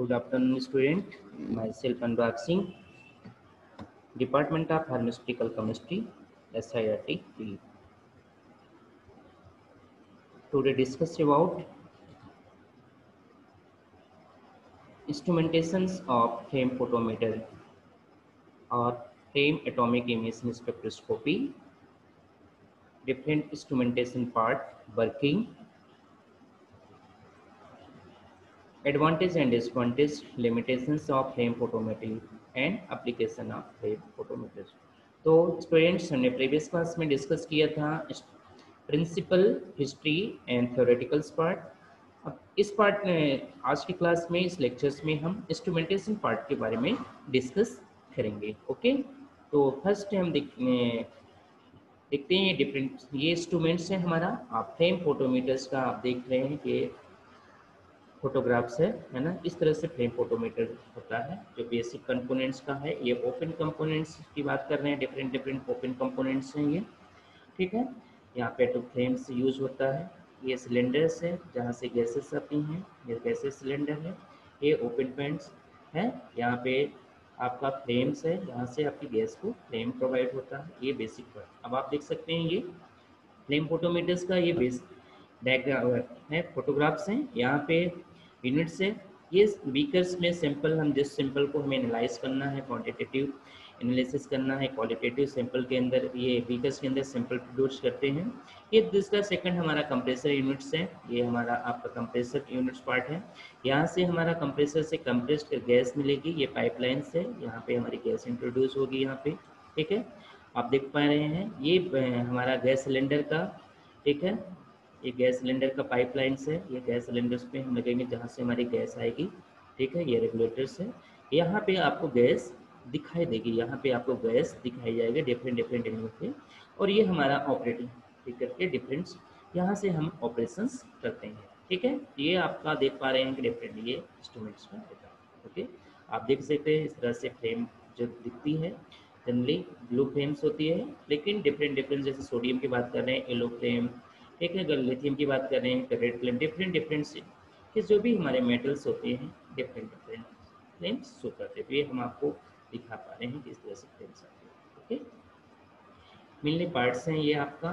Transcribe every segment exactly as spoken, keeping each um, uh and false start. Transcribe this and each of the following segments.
Good afternoon, student. Myself Anurag Singh, Department of Pharmaceutical Chemistry, S I R T. Today discuss about instrumentations of flame photometer or flame atomic emission spectroscopy, different instrumentation part, working, advantage and disadvantage, limitations of flame photometry and application of flame photometers. तो students हमने previous class में discuss किया था principle, history and theoreticals part. अब इस part में आज की क्लास में इस लेक्चर्स में हम इंस्ट्रूमेंटेशन पार्ट के बारे में डिस्कस करेंगे। ओके, तो फर्स्ट हम देखने देखते हैं ये डिफरेंट ये इंस्ट्रूमेंट्स हैं हमारा। आप फ्लेम फोटोमीटर्स का आप देख रहे हैं कि फोटोग्राफ्स है है ना। इस तरह से फ्लेम फोटोमीटर होता है जो बेसिक कंपोनेंट्स का है। ये ओपन कंपोनेंट्स की बात कर रहे हैं, डिफरेंट डिफरेंट ओपन कंपोनेंट्स हैं ये, ठीक है। यहाँ पे टू फ्लेम्स यूज होता है। ये सिलेंडर्स है जहाँ से गैसेस आती हैं, ये गैसेस सिलेंडर है। ये ओपन पेंट्स है, यहाँ पे आपका फ्लेम्स है जहाँ से आपकी गैस को फ्लेम प्रोवाइड होता है। ये बेसिक पार्ट। अब आप देख सकते हैं ये फ्लेम फोटोमीटर्स का ये बेस डायग्राम है, फोटोग्राफ्स हैं। यहाँ पे यूनिट्स है। ये बीकर्स में सैंपल, हम जिस सैंपल को हमें एनालाइज करना है, क्वांटिटेटिव एनालिसिस करना है, क्वालिटेटिव सैंपल के अंदर ये बीकर्स के अंदर सैंपल प्रोड्यूस करते हैं। ये दूसरा सेकंड हमारा कंप्रेसर यूनिट्स है। ये हमारा आपका कंप्रेसर यूनिट्स पार्ट है। यहाँ से हमारा कंप्रेसर से कंप्रेस्ड गैस मिलेगी, ये पाइपलाइन से यहाँ पे हमारी गैस इंट्रोड्यूस होगी यहाँ पे, ठीक है। आप देख पा रहे हैं ये हमारा गैस सिलेंडर का, ठीक है। ये गैस सिलेंडर का पाइपलाइंस है। ये गैस सिलेंडर्स पे हम लगेंगे जहाँ से हमारी गैस आएगी, ठीक है। ये रेगुलेटर्स है। यहाँ पे आपको गैस दिखाई देगी, यहाँ पे आपको गैस दिखाई जाएगी डिफरेंट डिफरेंट एंगल पे। और ये हमारा ऑपरेटिंग फिगर के डिफरेंट्स, यहाँ से हम ऑपरेशंस करते हैं, ठीक है। ये आपका देख पा रहे हैं कि डिफरेंट ये इंस्ट्रूमेंट्स में होता है। ओके, आप देख सकते हैं इस तरह से फ्लेम जो दिखती है जनरली ब्लू फ्लेम्स होती है, लेकिन डिफरेंट डिफरेंट जैसे सोडियम की बात कर रहे हैं येलो फ्लेम, ठीक है। अगर लिथियम की बात कर रहे हैं तो रेड फ्लेम, डिफरेंट डिफरेंट से कि जो भी हमारे मेटल्स होते हैं डिफरेंट डिफरेंट फ्लेम्स शो करते हैं। तो ये हम आपको दिखा पा रहे हैं कि इस तरह से फ्लेम्स आते हैं। ओके, मिलने पार्ट्स हैं ये आपका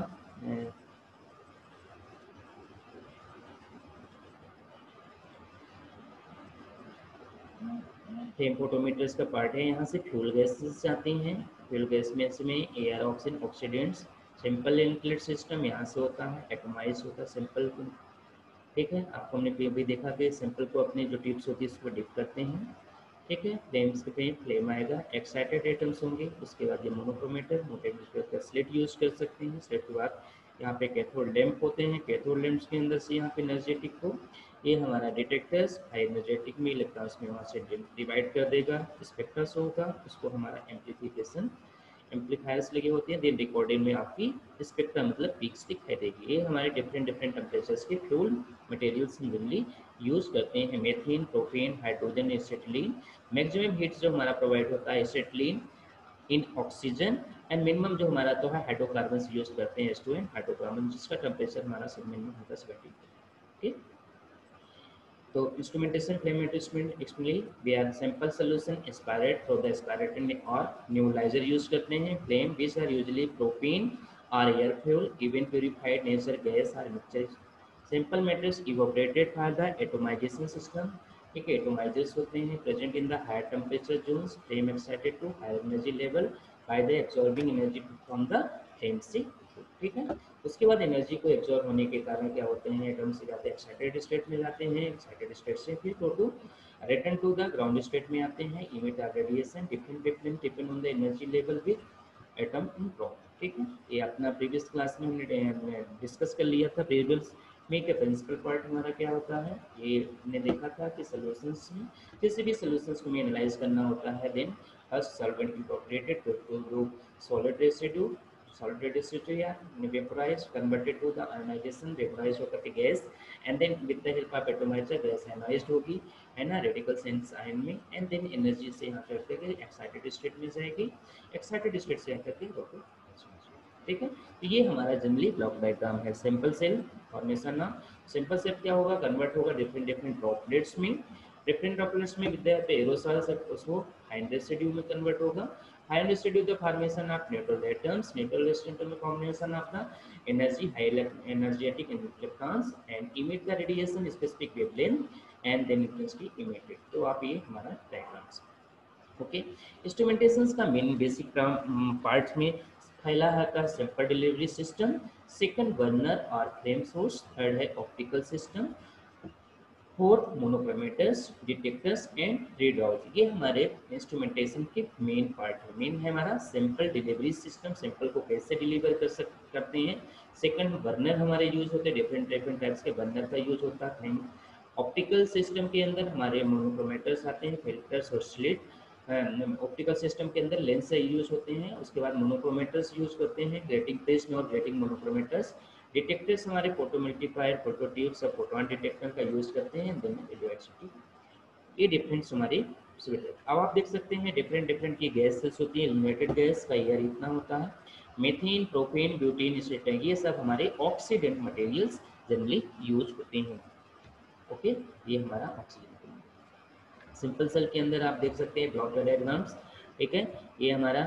फ्लेम फोटोमीटर्स का पार्ट है। यहाँ से फ्यूल गैसेस जाती हैं। फ्यूल गैस में से में air, oxygen, oxidants, simple inlet system यहाँ से होता है, एटमाइज होता है सिंपल, ठीक है। आपको हमने भी देखा कि सिंपल को अपने जो टिप्स होती है उसको डिप करते हैं, ठीक है। फ्लेम्स पे फ्लेम आएगा, एक्साइटेड एटम्स होंगे। उसके बाद ये मोनोक्रोमेटर, मोनोक्रोमेटर का स्लिट यूज कर सकते हैं। स्लिट के बाद यहाँ पे कैथोड लैंप होते हैं। कैथोड लैंप्स के अंदर से यहाँ पे एनर्जेटिक को, ये हमारा डिटेक्टर्स हाई एनर्जेटिक में इलेक्ट्रॉन्स में वहाँ से डिवाइड कर देगा, स्पेक्ट्रस होगा, उसको हमारा एम्प्लीफिकेशन एम्पलीफायर्स लगे होते हैं। देन रिकॉर्डिंग में आपकी स्पेक्ट्रम मतलब पीक्स दिखाई देगी। ये हमारे डिफरेंट डिफरेंट टेम्परेचर्स के फ्यूल मटेरियल्स जनरली यूज करते हैं। Methane, propane, hydrogen, acetylene. Maximum heat जो हमारा प्रोवाइड होता है acetylene in oxygen, and minimum जो हमारा तो है हाइड्रोकार्बन यूज करते हैं, एस टू एन हाइड्रोकार्बन, जिसका टेम्परेचर हमारा सब मिनिमम होता है सेवेंटी, ठीक। तो instrumentation flame instrument actually we are sample solution aspirate through the aspirator और न्यूलाइजर यूज करते हैं। Flame which are usually propane और air fuel, even purified nature gas और mixture. Simple matters evaporated for the atomization system, ठीक है। Atomizers होते हैं present in the higher temperature zones. Flame excited to higher energy level by the absorbing energy from the flame से, ठीक है। उसके बाद एनर्जी को एब्जॉर्ब होने के कारण क्या होते हैं, एटम से जाते हैं एक्साइटेड स्टेट में जाते हैं, एक्साइटेड स्टेट से फिर to to return to the ground state में आते हैं। Emit radiation different different depend on the energy level with atom in drop, ठीक है। ये अपना प्रीवियस क्लास में हमने डिस्कस कर लिया था। प्रीवियस में के प्रिंसिपल पार्ट हमारा क्या होता है, ये हमने देखा था कि सॉल्यूशंस में किसी भी सॉल्यूशंस को हमें एनालाइज करना होता है। Then first solvent incorporated to group solid residue, solid residue या vaporized converted to the ionization, vaporized होकर के gas, and then with the help of atomizer gas ionized होगी, है ना, रेडिकल सेंस आयन में, एंड देन एनर्जी से यहाँ करके एक्साइटेड स्टेट में जाएगी, एक्साइटेड स्टेट से यहाँ करके रोको, ठीक है। तो ये हमारा जनरली ब्लॉक डायग्राम है। सिंपल सेल फॉर्मेशन ना, सिंपल सेल क्या होगा, कन्वर्ट होगा डिफरेंट डिफरेंट ड्रॉपलेट्स में, डिफरेंट ड्रॉपलेट्स में विद्या पे एरोसॉल से उसको हाई रेसिड्यू में कन्वर्ट होगा। High residue the formation of neutral atoms, neutral atom में combination of the energy high energetic electrons and emit the radiation specific wavelength and then it must be emitted. तो आप ये हमारा diagrams okay. Instrumentation का main basic part में पहला है का simple delivery system, second burner और फ्लेम सोर्स, थर्ड है optical system, fourth monochromators, detectors and readouts. ये हमारे इंस्ट्रूमेंटेशन के मेन पार्ट है। मेन है हमारा सिंपल डिलीवरी सिस्टम, सिंपल को कैसे डिलीवर कर सक करते हैं। सेकंड बर्नर हमारे यूज होते हैं, डिफरेंट डिफरेंट टाइप्स के बर्नर का यूज होता है। ऑप्टिकल सिस्टम के अंदर हमारे मोनोक्रोमेटर्स आते हैं, फिल्टर्स और स्लिट। ऑप्टिकल सिस्टम के अंदर लेंस से यूज होते हैं, उसके बाद मोनोक्रोमेटर्स यूज करते हैं, ग्रेटिंग प्रिज्म और ग्रेटिंग मोनोक्रोमेटर्स। डिटेक्टर्स हमारे फोटो मल्टीप्लायर, फोटो ट्यूब्स और फोटोन डिटेक्टर का यूज करते हैं, देन रेडियो एक्टिविटी। ये डिफरेंट हमारे सुविधा। अब आप देख सकते हैं डिफरेंट डिफरेंट की गैसेस होती है। यूनाइटेड गैस का ईयर इतना होता है, मीथेन, प्रोपेन, ब्यूटेन, एसीटेन, ये सब हमारे ऑक्सीडेंट मटेरियल्स जनरली यूज होते हैं। ओके, ये हमारा ऑक्सीजन। सिंपल सेल के अंदर आप देख सकते हैं ब्लॉक डायग्राम्स, ठीक है। ये हमारा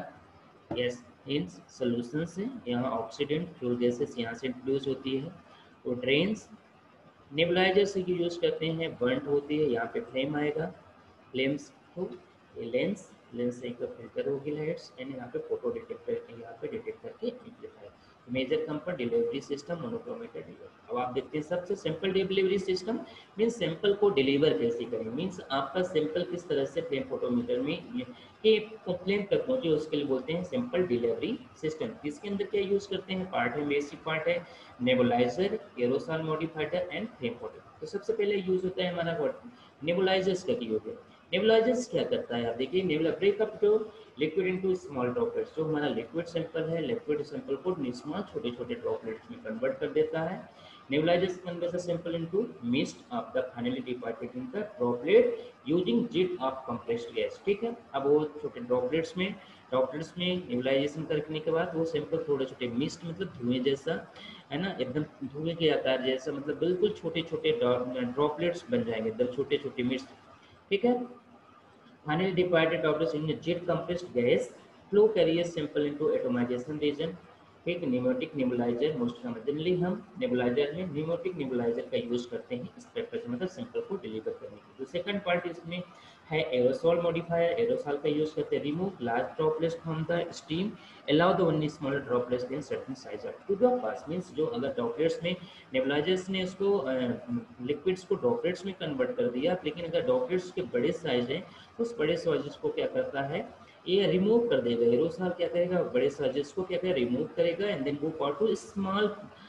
यस इन सोल्यूशंस है, यहाँ ऑक्सीडेंट फ्यूल गैसेस यहाँ से इंट्रोड्यूस होती है। वो ड्रेन्स नेबुलाइजर से यूज करते हैं, बर्नट होती है, यहाँ पे फ्लेम आएगा, फ्लेम्स को ये लेंस, लेंस से एक फिल्टर होगी लाइट्स, एंड यहाँ पे फोटो डिटेक्टर, यहाँ पे डिटेक्टर के amplifier. Major component delivery system monochromator deliver. अब आप देखते हैं सबसे simple delivery system means sample को डिलीवर कैसे करें, मीन्स आपका सैंपल किस तरह से फ्लेम फोटोमीटर में के फ्लेम तक पहुंचे, उसके लिए बोलते हैं सिंपल डिलीवरी सिस्टम। इसके अंदर क्या यूज करते हैं, पार्ट है, बेसिक पार्ट है nebulizer, aerosol modifier and flame photo. तो सबसे पहले यूज होता है हमारा नेबुलाइजर्स का यूज है। नेबुलाइजर्स क्या करता है, आप देखिए, nebula break up to liquid into small droplets. जो हमारा लिक्विड सैंपल है, लिक्विड सैंपल को स्मॉल छोटे छोटे ड्रॉपलेट्स में कन्वर्ट कर देता है। Nebulizers convert the sample into mist of the finely departed in the droplet using jet of compressed gas, ठीक है। अब वो छोटे ड्रॉपलेट्स में ड्रॉपलेट्स में नेबुलाइजेशन करने के बाद वो सैंपल थोड़े छोटे मिस्ट मतलब धुएं जैसा है ना, एकदम धुएं के आकार जैसा, मतलब बिल्कुल छोटे छोटे ड्रॉपलेट्स बन जाएंगे, एकदम छोटे छोटे मिस्ट, ठीक है। Finally divided droplets in a jet compressed gas flow carriers sample into atomization region। एक न्यूमेटिक नेबुलाइजर मोस्ट जनरली हम नेबुलाइजर में न्यूमेटिक नेबुलाइजर का यूज करते हैं इस पेपर से, मतलब सैंपल को डिलीवर करने के लिए। तो सेकंड पार्ट इसमें है एरोसॉल मॉडिफायर, एरोसॉल का यूज करते हैं remove large droplets from the steam, allow the only smaller droplets in certain size to the pass। Means जो अगर ड्रॉपलेट्स में नेबुलाइजर्स ने उसको लिक्विड्स को ड्रॉपलेट्स में कन्वर्ट कर दिया, लेकिन अगर ड्रॉपलेट्स के बड़े साइज हैं तो उस बड़े साइज को क्या करता है, ये रिमूव कर देगा। एरोसॉल क्या करेगा, बड़े साइजेस को क्या करेगा, रिमूव करेगा and then go for to small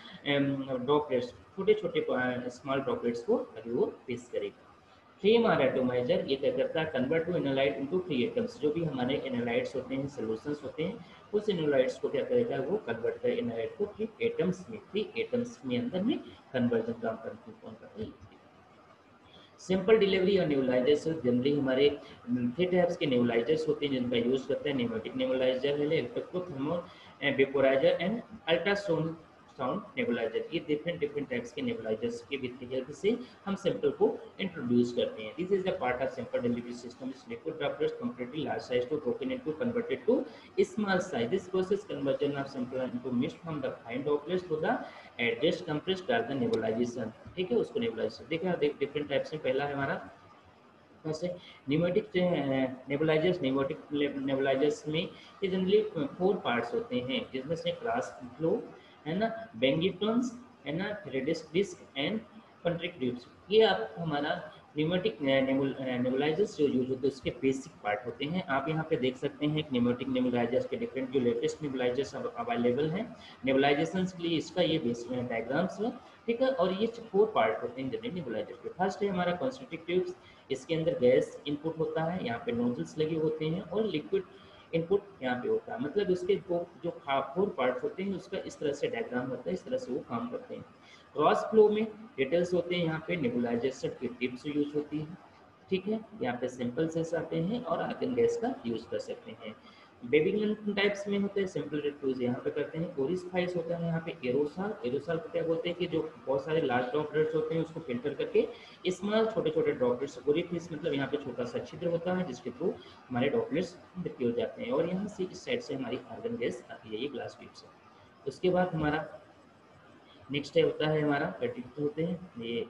droplets, छोटे छोटे स्मॉल ड्रॉपलेट्स को अभी वो पेश करेगा। फ्लेम और एटोमाइजर ये क्या करता है, convert to analyte into free atoms. जो भी हमारे एनालाइट्स होते हैं, सॉल्यूशंस होते हैं, उस एनालाइट्स को क्या करेगा, वो कन्वर्ट कर एनालाइट को फ्री एटम्स में, फ्री एटम्स में अंदर में कन्वर्जन काम करता है। सिंपल डिलीवरी और नेबुलाइजर्स जनरली हमारे थ्री टाइप्स के नेबुलाइजर्स होते हैं जिनका यूज करते हैं। न्यूमेटिक नेबुलाइजर है, electrothermo vaporizer and ultrasound sound nebulizer. ये डिफरेंट डिफरेंट टाइप्स के नेबुलाइजर्स के हेल्प से हम सैंपल को इंट्रोड्यूस करते हैं। This is the part of simple delivery system. इस liquid droplets completely large size to broken into converted to small size. This process conversion of sample into mist from the fine droplets to the adjust compressed the nebulization, ठीक है, उसको nebulisation. देखिए different types में, पहला है हमारा कैसे pneumatic nebulisers. Pneumatic nebulisers में ये जनरली फोर पार्ट्स होते हैं, जिसमें से क्रॉस फ्लो है ना, बेंगिटॉन्स है ना, radius disc and concentric tubes. ये आप हमारा न्यूमेटिक नेबुलाइजर्स जो यूज होते हैं उसके बेसिक पार्ट होते हैं। आप यहाँ पे देख सकते हैं न्यूमेटिक नेबुलाइजर्स के डिफरेंट जो लेटेस्ट नेबुलाइजर्स अवेलेबल हैं नेबुलाइजेशन के लिए, इसका ये बेसिक डायग्राम्स है, ठीक है। और ये फोर पार्ट होते हैं जनरली नेबुलाइजर के। फर्स्ट है हमारा कंस्ट्रक्टिव ट्यूब्स, इसके अंदर गैस इनपुट होता है, यहाँ पे नोजल्स लगे होते हैं और लिक्विड इनपुट यहाँ पे होता है। मतलब इसके दो जो फोर पार्ट होते हैं उसका इस तरह से डायग्राम होता है, इस तरह से वो काम करते हैं। क्रॉस फ्लो में डिटेल्स होते हैं, यहाँ पे नेबुलाइजेशन की टिप्स यूज होती है, ठीक है। यहाँ पे सिंपल सेंस आते हैं और आर्गन गैस का यूज कर सकते हैं। बेबीगन टाइप्स में होते हैं सिंपल रिफ्यूज यहाँ पे करते हैं। ओरिस्फाइस होता है यहाँ पे एरोसाल। एरोसाल को क्या बोलते हैं कि जो बहुत सारे लार्ज ड्रॉपलेट्स होते हैं उसको फिल्टर करके स्मॉल छोटे छोटे ड्रॉपलेट्स, ओरिफिस मतलब यहाँ पे छोटा सा छिद्र होता है जिसके थ्रू हमारे ड्रॉपलेट्स डिफ्यूज जाते हैं और यहाँ से इस साइड से हमारी आर्गन गैस आती है, ये ग्लास ट्यूब से। उसके बाद हमारा नेक्स्ट होता है हमारा पेटिट होते हैं ये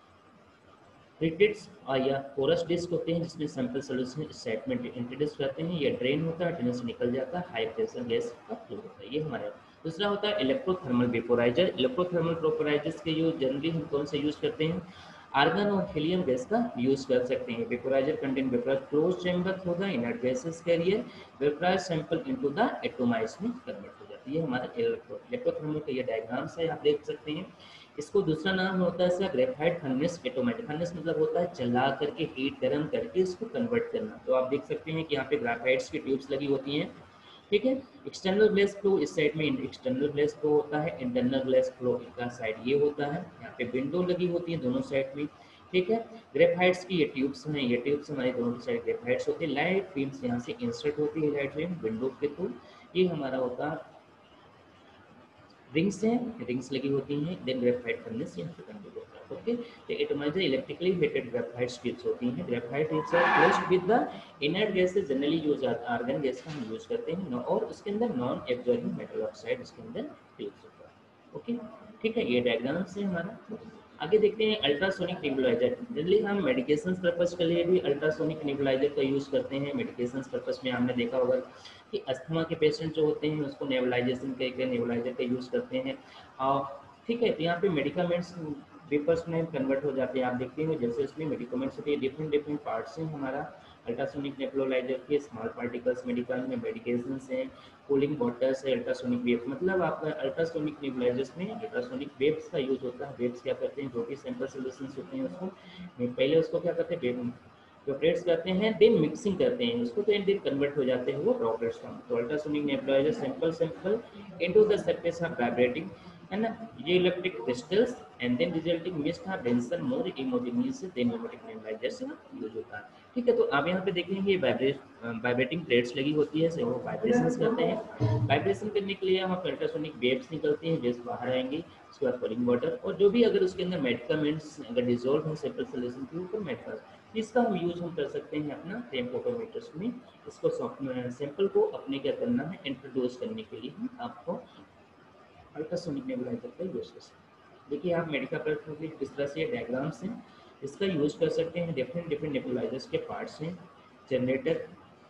रिटिट्स या पोरस डिस्क होते हैं जिसमें सैंपल सोल्यूशन इस साइड में इंट्रोड्यूस करते हैं। ये ड्रेन होता है, ड्रेन से निकल जाता है, हाई प्रेशर गैस का फ्लो होता है। ये हमारा दूसरा होता है इलेक्ट्रोथर्मल वेपोराइजर। इलेक्ट्रोथर्मल वेपोराइजर्स के यूज जनरली हम कौन से यूज करते हैं, आर्गन और हीलियम गैस का यूज कर सकते हैं। Vaporizer contain vaporize close chamber होगा, inert gases carrier vaporize sample into the atomize में कन्वर्ट हो जाती है। हमारा इलेक्ट्रो इलेक्ट्रोथर्मल का ये डायग्राम्स है, आप देख सकते हैं। इसको दूसरा नाम होता है इसका ग्रेफाइट फर्नेस एटोमेटिक। फर्नेस मतलब होता है जला करके हीट गर्म करके इसको कन्वर्ट करना। तो आप देख सकते हैं कि यहाँ पे ग्रेफाइट्स की ट्यूब्स लगी होती हैं, ठीक है। एक्सटर्नल ग्लेस फ्लो इस साइड में एक्सटर्नल ग्लेस फ्लो होता है, इंटरनल ग्लेस फ्लो का साइड ये होता है। यहाँ पे विंडो लगी होती है दोनों साइड में, ठीक है। ग्रेफाइट्स की ये ट्यूब्स हैं, ये ट्यूब्स हमारे दोनों साइड ग्रेफाइट्स होती है। लाइट बीम्स यहाँ से इंसर्ट होती है लाइट बीम विंडो के थ्रू। ये हमारा होता है रिंग्स हैं, रिंग्स लगी होती हैं, देन ग्रेफाइट फर्नेस यहाँ पे कंट्रोल होता है। ओके, तो atomizer electrically heated graphite strips होती हैं। Graphite is closed with the inert gases, generally use argon gas का हम यूज करते हैं और उसके अंदर नॉन एब्जॉर्बिंग मेटल ऑक्साइड इसके अंदर यूज होता है। ओके, ठीक है, ये डायग्राम से हमारा। आगे देखते हैं अल्ट्रासोनिक नेबुलाइजर। जनरली हम मेडिकेशन पर्पस के लिए भी अल्ट्रासोनिक नेबुलाइजर का यूज़ करते हैं। मेडिकेशन पर्पस में हमने देखा होगा कि अस्थमा के पेशेंट जो होते हैं उसको नेबुलाइजेशन के नेबुलाइजर का यूज़ करते हैं। और ठीक है, तो यहाँ पे मेडिकामेंट्स वेपर्स में कन्वर्ट हो जाते हैं। आप देखते हैं जैसे इसमें मेडिकामेंट्स होते हैं, डिफरेंट डिफरेंट पार्ट्स हैं हमारा अल्ट्रासोनिक नेबुलाइजर के। स्मॉल पार्टिकल्स मेडिकल में मेडिकेशन हैं, कूलिंग वाटर्स है, अल्ट्रासोनिक वेव मतलब आपका अल्ट्रासोनिक नेबुलाइजर्स में अल्ट्रासोनिक वेव्स का यूज होता है। वेव्स क्या करते हैं, जो भी सैंपल सोल्यूशंस होते हैं उसको पहले उसको क्या करते हैं वेवरेट्स करते हैं, देन मिक्सिंग करते हैं उसको, तो देन कन्वर्ट हो जाते हैं वो ड्रॉपलेट्स में। तो ultrasonic nebuliser sample sample into the surface of vibrating है ना, ये electric crystals and then resulting mist of denser more homogeneous than pneumatic nebuliser से यूज होता है। ठीक है, तो आप यहाँ पे देखेंगे वाइब्रेट वाइब्रेटिंग प्लेट्स लगी होती है, से वो वाइब्रेशंस करते हैं। वाइब्रेशन करने के लिए हम अल्ट्रासोनिक वेव्स निकलती हैं, वेव्स बाहर आएंगी, उसके बाद कूलिंग वाटर और जो भी अगर उसके अंदर मेडिकामेंट्स अगर डिजोल्व हो सैंपल सोल्यूशन के ऊपर मेडिकल, इसका हम यूज हम कर सकते हैं अपना फ्लेम फोटोमीटर्स में। इसको सैंपल को अपने क्या करना है, इंट्रोड्यूस करने के लिए हम आपको अल्ट्रासोनिक नेबुलाइजर का यूज कर सकते हैं। देखिए आप मेडिकल पर किस तरह से डायग्राम्स हैं, इसका यूज कर सकते हैं। डिफरेंट डिफरेंट नेबुलाइजर्स के पार्ट्स हैं, generator,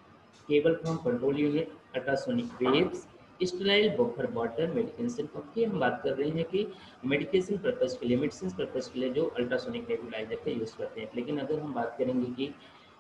cable from control unit, ultrasonic waves, sterile buffer water, medication. Okay, हम बात कर रहे हैं कि मेडिकेशन पर्पज़ के लिए, मेडिसिन पर्पज़ के लिए जो अल्ट्रासोनिक नेबुलाइजर का यूज़ करते हैं। लेकिन अगर हम बात करेंगे कि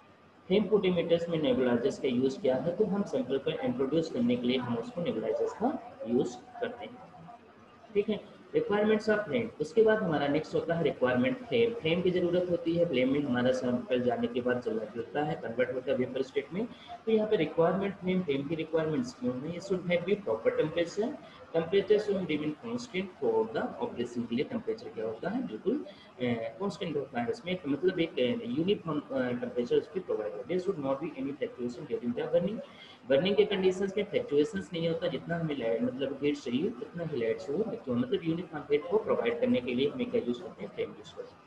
फेम फोटोमीटर्स में नेबुलाइजर्स का यूज़ किया है, तो हम सैंपल पर इंट्रोड्यूस करने के लिए हम उसको नेबुलाइजर्स का यूज़ करते हैं। ठीक है, रिक्वायरमेंट्स ऑफ फ्लेम। उसके बाद हमारा नेक्स्ट होता है रिक्वायरमेंट फ्लेम। फ्लेम की ज़रूरत होती है, फ्लेम में हमारा सैंपल जाने के बाद जला जलता है, कन्वर्ट होता है वेपर स्टेट में। तो यहाँ पे रिक्वायरमेंट फ्लेम, फ्लेम की रिक्वायरमेंट्स क्यों है, ये should have be proper temperature, temperature should remain constant for the operation के लिए। टेम्परेचर क्या होता है, बिल्कुल कांस्टेंट होता है, इसमें मतलब एक यूनिफॉर्म टेम्परेचर उसकी प्रोवाइड होती है। Should not be any fluctuation during the burning. Burning के कंडीशंस में फ्लक्चुएशंस नहीं होता, जितना हमें लाइट मतलब हीट चाहिए उतना ही लाइट से वो तो मतलब यूनिफॉर्म हीट को प्रोवाइड करने के लिए हमें क्या यूज़ करते हैं, फ्लेम यूज़ करते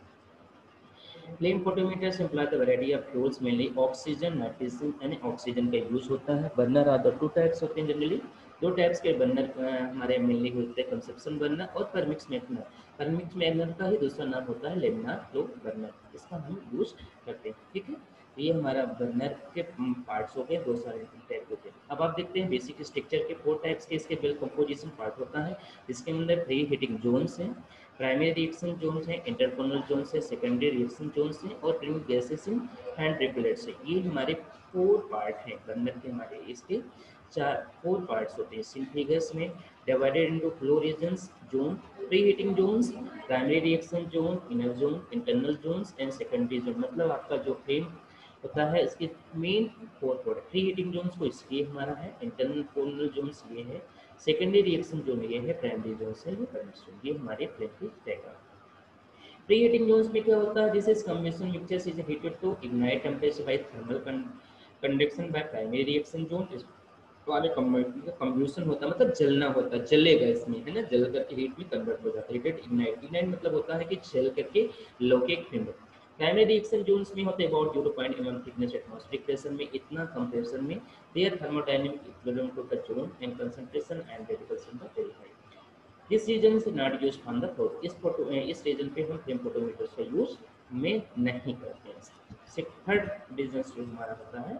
हैं। Flame photometers employ the variety of fuels, mainly oxygen, nitrogen यानी ऑक्सीजन का यूज होता है। Burner are the two types होते हैं जनरली, दो टाइप्स के बर्नर हमारे मेनली होते हैं, कंसेप्शन बर्नर और परमिक्स मैग्नर। परमिक्स मैग्नर का ही दूसरा नाम होता है लेमिनार फ्लो बर्नर, इसका हम यूज करते हैं। ठीक है, तो ये हमारा बर्नर के पार्ट्स हो गए, दो सारे टाइप होते हैं। अब आप देखते हैं बेसिक स्ट्रक्चर के फोर टाइप्स के इसके बिल कंपोजिशन पार्ट होता है, जिसके अंदर थ्री हीटिंग जोन्स हैं, प्राइमरी रिएक्शन जोन्स हैं, इंटरकोनल जोन्स है, सेकेंडरी रिएक्शन जोन्स हैं और प्रिंग गैसेस इन हैंड रिपलेट्स है। ये हमारे फोर पार्ट हैं बर्नर के, हमारे इसके चार फोर पार्ट्स होते हैं। सिंथेगस में divided into flow regions zone, pre heating zones, primary reaction zone, inner zone, internal zones and secondary zone. मतलब आपका जो फ्लेम होता है इसके main four product. Pre heating zones को इसलिए हमारा है, इंटरनल कोनल जोन्स ये है, सेकेंडरी रिएक्शन जोन ये है, प्राइमरी जोन्स है ये परमिक्स जोन। ये हमारे फ्लेम की डायग्राम। प्री हीटिंग जोन्स में क्या होता है, this is combination mixtures is heated to ignite temperature by thermal conduction by primary reaction zone वाले कंब्यूशन होता है, मतलब जलना होता है, जलेगा इसमें, है ना, जल करके हीट में कन्वर्ट हो जाता है। हीटेड इग्नाइट, इग्नाइट मतलब होता है कि जल करके लौके एक फ्लेम। प्राइमरी रिएक्शन जोन्स में होते हैं about zero point M thickness atmospheric pressure में, इतना कंप्रेशर में there thermodynamic equilibrium to the zone and concentration and radicals in the very high. This region is not used on the floor. इस photo इस region पे हम flame फोटोमीटर्स का use में नहीं करते हैं। थर्ड रीजन जो हमारा होता है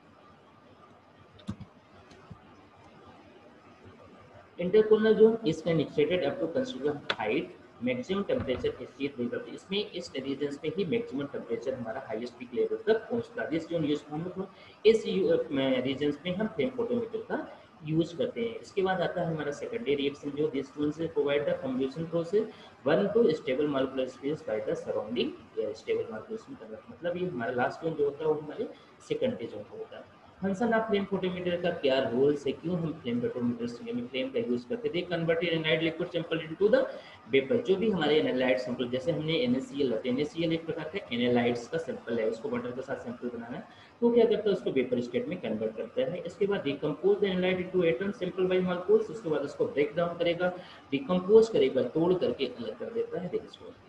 intercolumnar zone is when excited up to considerable height, maximum temperature achieved level। इसमें इस रीजन पे ही मैक्सिमम टेम्परेचर हमारा हाईएस्ट पीक लेवल तक पहुंचता है। दिस जोन यूज हम लोग इस रीजन में हम फ्लेम फोटोमीटर का यूज करते हैं। इसके बाद आता है हमारा सेकेंडरी रिएक्शन जो दिस जोन से provide the combustion process one to stable molecular space by the surrounding stable molecular, मतलब ये हमारा लास्ट जोन जो होता है वो हमारे सेकेंडरी जोन होता है। फंक्शन ऑफ फ्लेम फोटोमीटर का क्या रोल से, क्यों हम फ्लेम फोटोमीटर में फ्लेम का यूज करते थे। Converted analyte liquid sample into the vapour. जो भी हमारे एनालाइट सैंपल, जैसे हमने एनएसीएल होते हैं, एनएसीएल एक प्रकार का एनालाइट्स का सैंपल है, उसको वाटर के साथ सैंपल बनाना है, तो क्या करता है उसको वेपर स्टेट में कन्वर्ट करता है। इसके बाद decompose the analyte into atom sample by molecules, उसके बाद उसको ब्रेक डाउन करेगा, डिकम्पोज करेगा, तोड़ करके अलग कर देता है।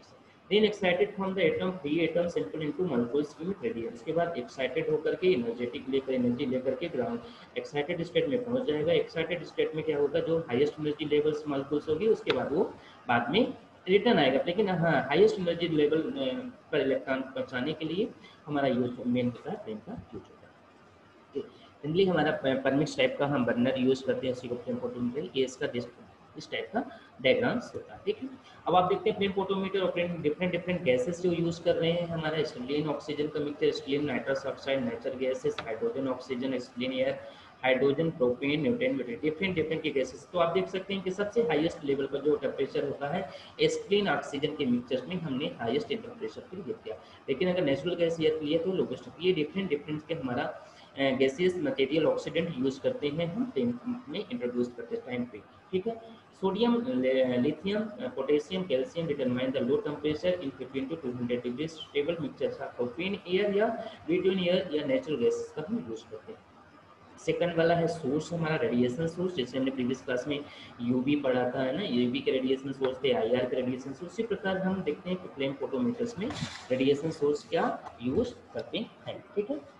Then excited from the atom free atom sample into molecules में रेडिएट। इसके बाद एक्साइटेड होकर के एनर्जेटिक लेकर एनर्जी लेकर के ग्राउंड एक्साइटेड स्टेट में पहुंच जाएगा। एक्साइटेड स्टेट में क्या होगा, जो हाईएस्ट एनर्जी लेवल्स मॉलिक्यूल्स होगी उसके बाद वो बाद में रिटर्न आएगा। लेकिन हाँ, हाईएस्ट एनर्जी लेवल पर इलेक्ट्रॉन पहुंचाने के लिए हमारा यूज मेन होता है फ्लेम का यूज होता है। जनरली हमारा परमिक्स टाइप का हम बर्नर यूज करते हैं फ्लेम फोटोमीटर, ये इसका इस टाइप का डायग्राम्स होता है। ठीक है, अब आप देखते हैं flame photometer operating different different gases जो यूज कर रहे हैं। हमारा स्टीलिन ऑक्सीजन का मिक्सचर, स्टीलिन nitrous oxide, natural gases, hydrogen oxygen, स्टीलिन air, hydrogen propane butane different different के गैसेस। तो आप देख सकते हैं कि सबसे हाईएस्ट लेवल पर जो टेम्परेचर होता है स्टीलिन ऑक्सीजन के मिक्सचर में हमने हाईएस्ट टेम्परेचर पर लिख दिया। लेकिन अगर नेचुरल गैस एयर के लिए तो लोवेस्ट। ये डिफरेंट डिफरेंट के हमारा गैसेस मटेरियल ऑक्सीडेंट यूज करते हैं हम फ्लेम में इंट्रोड्यूस करते टाइम पे। ठीक है, sodium, lithium, potassium, calcium determine the low temperature in fifteen to two hundred degree stable mixture का प्रोपेन एयर या ब्यूटेन एयर या नेचुरल गैस का हम यूज करते हैं। सेकंड वाला है सोर्स, हमारा रेडिएशन सोर्स, जैसे हमने प्रीवियस क्लास में यूवी पढ़ा था, है ना, यूवी के रेडिएशन सोर्स थे, आईआर के रेडिएशन सोर्स। इसी प्रकार हम देखते हैं कि फ्लेम फोटोमीटर्स में रेडिएशन सोर्स क्या यूज करते हैं। ठीक है,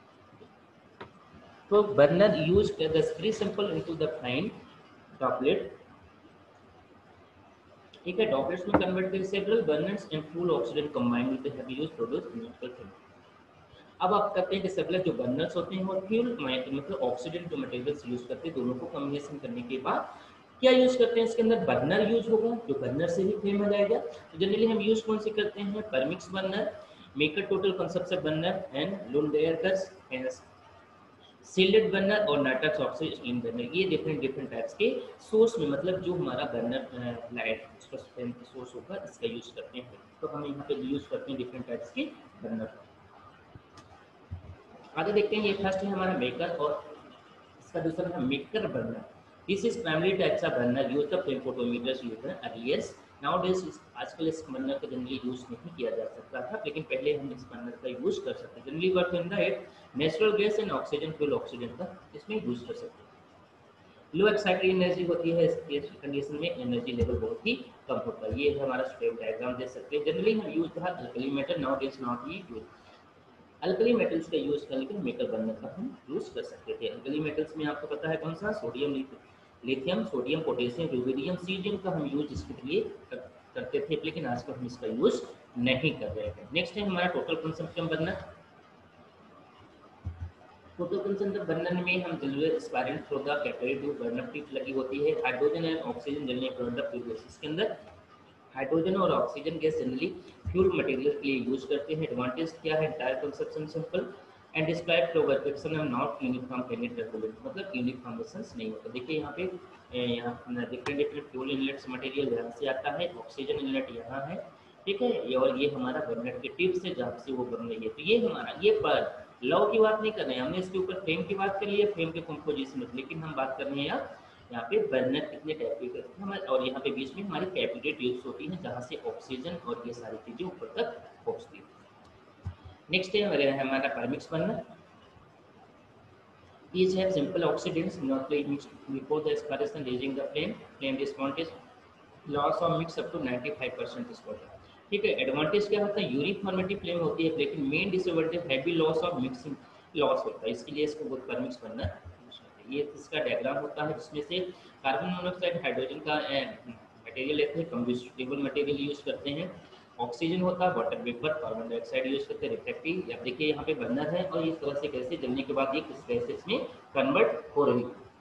तो burner use the free sample into the fine droplet. ठीक है, ड्रॉपलेट्स में कन्वर्ट करके several burners and full oxygen combined with have used produce neutral film. अब आप करते हैं कि सेवरल जो बर्नर्स होते हैं और फ्यूल मतलब ऑक्सीजन जो मटेरियल्स यूज करते हैं, दोनों को कॉम्बिनेशन करने के बाद क्या यूज करते हैं, इसके अंदर बर्नर यूज होगा, जो बर्नर से ही फ्लेम आ जाएगा। तो जनरली हम यूज कौन से करते हैं, premix burner, Meker total consumption burner and लुंडेयर्स सील्डेड बर्नर और नाइट्रस ऑक्साइड स्टीम बर्नर। ये डिफरेंट डिफरेंट टाइप्स के सोर्स में, मतलब जो हमारा बर्नर लाइट सोर्स होगा इसका यूज करते हैं। तो हम यहाँ पे यूज करते हैं डिफरेंट टाइप्स के बर्नर। आगे देखते हैं, ये फर्स्ट है हमारा मेकर और इसका दूसरा है Meker burner. This is primary types of burner use the flame photometers use the earliest. Now days आजकल इस बर्नर का जनरली यूज नहीं किया जा सकता था, लेकिन पहले हम इस बर्नर का यूज कर सकते हैं। Generally work in the at natural gas and oxygen fuel oxygen का इसमें यूज कर सकते हैं। लो एक्साइटेड एनर्जी होती है, इस कंडीशन में एनर्जी लेवल बहुत ही कम होता है। ये हमारा स्टेप डायग्राम दे सकते हैं। जनरली हम use the alkali metal, now days not use alkali metals का यूज करके मेकर बनने का हम यूज कर सकते थे। अल्कली मेटल्स में आपको पता है कौन सा, sodium, lithium, sodium, potassium, rubidium, caesium का हम यूज इसके लिए कर, करते थे, लेकिन आजकल हम इसका यूज नहीं कर रहे हैं। नेक्स्ट है हमारा total consumption burner. Total consumption burner में हम general aspirant through the capacitive burner tip लगी होती है। हाइड्रोजन एंड ऑक्सीजन जलने प्रोडक्ट इसके अंदर हाइड्रोजन और oxygen gas generally fuel material के लिए यूज करते हैं। एडवांटेज क्या है, direct consumption simple and describe flow वर्केशन है नॉट यूनिफॉर्म पेनिट टर्बुलेंट, मतलब यूनिफॉर्मेशन नहीं होता। देखिए यहाँ पे यहाँ different different fuel inlets material यहाँ से आता है, ऑक्सीजन इनलेट यहाँ है, ठीक है, ये और ये हमारा बर्नर के टिप से जहाँ से वो बन रही है। तो ये हमारा ये पर लॉ की बात नहीं कर रहे हैं, हमने इसके ऊपर फ्रेम की बात करी है, फ्रेम के कंपोजिशन, लेकिन हम बात कर रहे हैं यहाँ यहाँ पे बर्नर कितने टाइप के करते हैं, और यहाँ पे बीच में हमारी कैपिलरी ट्यूब्स होती हैं जहाँ से ऑक्सीजन और ये सारी चीजें ऊपर तक पहुँचती है। नेक्स्ट है हमारा premix burner. Each have simple oxidants not mixed before the expiration, raising the flame. Flame response is loss of mix up to ninety five percent इसको होता है। ठीक है, एडवांटेज क्या होता है, यूनिफॉर्मिटी फ्लेम होती है, लेकिन main disadvantage heavy loss of mixing loss होता है, इसके लिए इसको बहुत पर मिक्स करना है। ये इसका डायग्राम होता है जिसमें से कार्बन मोनोऑक्साइड हाइड्रोजन का मटेरियल लेते हैं, कंबस्टिबल मटेरियल यूज करते हैं, ऑक्सीजन होता है, water vapour, carbon dioxide use करते हैं, रिफ्लेक्टिव। या देखिए यहाँ पे बर्नर है और इस तरह से गैसें जलने के बाद ये किस गैसेस में कन्वर्ट हो रही है।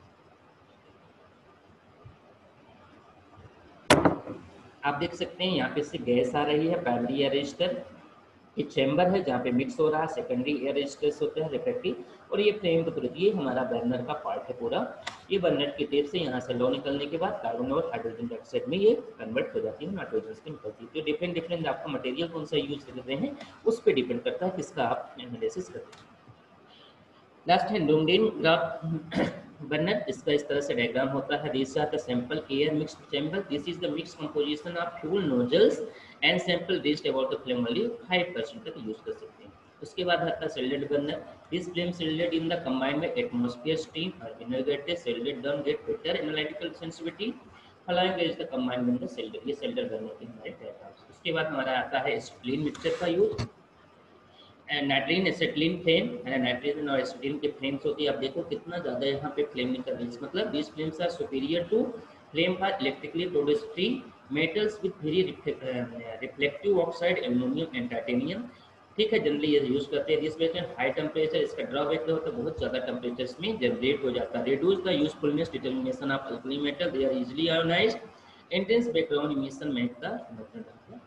आप देख सकते हैं यहाँ पे से गैस आ रही है, प्राइमरी एयर रजिस्टर, ये चैम्बर है जहाँ पे मिक्स हो रहा है, सेकेंडरी एयर रजिस्टर्स होते हैं रिफ्लेक्टिव, और ये फ्लेम के थ्रू, ये हमारा बर्नर का पार्ट है पूरा। ये बर्नर की टेप से यहाँ से लो निकलने के बाद कार्बन और हाइड्रोजन डाइऑक्साइड में ये कन्वर्ट हो जाती है, नाइट्रोजन की निकलती है। तो डिफरेंट डिफरेंट आपका मटेरियल कौन सा यूज कर रहे हैं उस पर डिपेंड करता है किसका आप एनालिसिस करते हैं। लास्ट है लुंगडेन ग्राफ बर्नर, इसका इस तरह से डायग्राम होता है। This are the sample air mixed chamber, this is the mix composition of fuel nozzles and sample reached about the flame only five percent तक यूज कर सकते हैं। उसके बाद आता है shielded burner, this flame shielded in the combined में atmosphere steam और इनरगेटेड shielded done get better analytical sensitivity following is the combined में द सेल्डेड, ये सेल्डेड बर्नर के हमारे डायग्राम्स। उसके बाद हमारा आता है स्टील मिक्सचर का यूज, नाइट्रीन एसिटिलीन फ्लेम, नाइट्रीन और एसिटिलीन के फ्लेम्स होती है। आप देखो कितना ज़्यादा यहाँ पे फ्लेम निकल रही है, मतलब this flames are superior to flame for electrically produced free metals with very reflective oxide aluminium and titanium. ठीक है, जनरली ये यूज करते हैं। दिस वेस्ट हाई टेम्परेचर, इसका ड्रॉबैक क्या होता है, बहुत ज़्यादा टेम्परेचर में जनरेट हो जाता है। Reduce the usefulness determination of alkali metal, they are easily ionised. Intense background emission make the.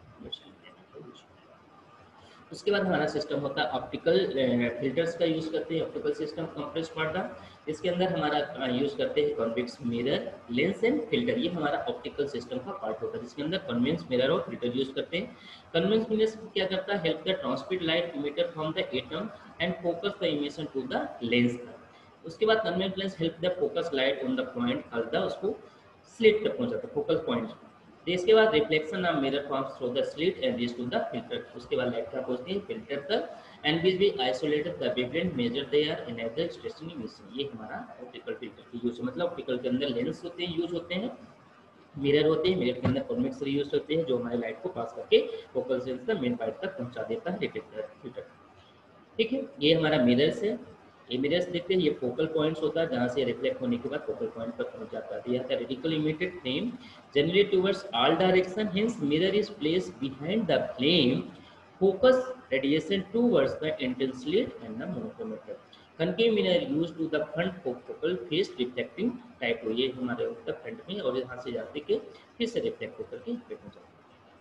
उसके बाद हमारा सिस्टम होता है ऑप्टिकल फिल्टर्स का यूज़ करते हैं, ऑप्टिकल सिस्टम कंप्रेस पर्दा, इसके अंदर हमारा यूज़ करते हैं convex mirror, lens and filter, ये हमारा ऑप्टिकल सिस्टम का पार्ट होता है, जिसके अंदर कन्वेंस मिरर और फिल्टर यूज़ करते हैं। कन्वेंस मिरर क्या करता है, help the transmit light emitted from the atom and focus the emission to the lens. उसके बाद convex lens help the focus light on the point called the, उसको slit तक पहुंचाता है, फोकस पॉइंट। इसके बाद reflection of mirror forms through the slit and reach to the filter. उसके बाद लाइट क्या पहुंचती है फिल्टर तक and which be isolated the wavelength measure there enable stressing emission. ये हमारा ऑप्टिकल फिल्टर की यूज है, मतलब ऑप्टिकल के अंदर लेंस होते हैं, यूज होते हैं, मिरर होते हैं, मिरर के अंदर कॉन्वेक्स रे यूज होते हैं जो हमारे लाइट को पास करके फोकल सेल्स का मेन पॉइंट तक पहुंचा देता है डिटेक्टर फिल्टर। ठीक है, ये हमारा मिरर्स है। ये मिरर्स देखते हैं, ये फोकल पॉइंट्स होता है जहाँ से रिफ्लेक्ट होने के बाद फोकल पॉइंट पर पहुंच जाता है। यहाँ का radical emitted flame generate towards all direction, hence mirror is placed behind the flame, focus radiation towards the intense slit and the monochromator. Concave mirror use to the front focal face reflecting type, ये हमारे होता है front में और यहाँ से जाते के फिर से रिफ्लेक्ट होकर के पहुंच जाता है।